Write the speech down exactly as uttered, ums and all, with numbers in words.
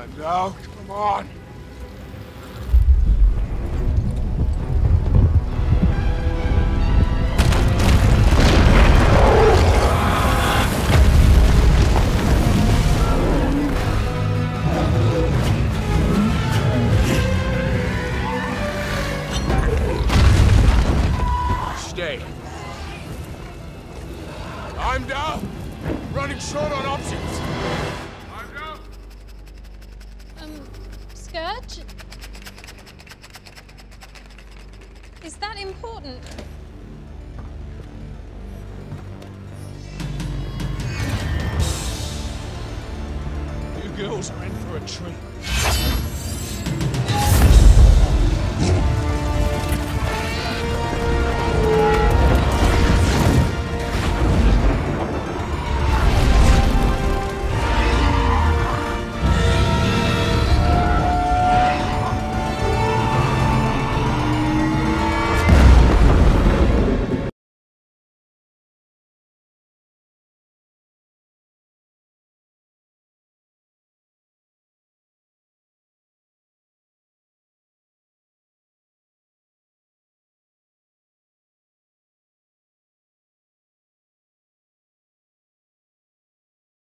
No, come on. Stay. I'm down. Running short on options. I'm down. Um, Scourge? Is that important? You girls are in for a treat.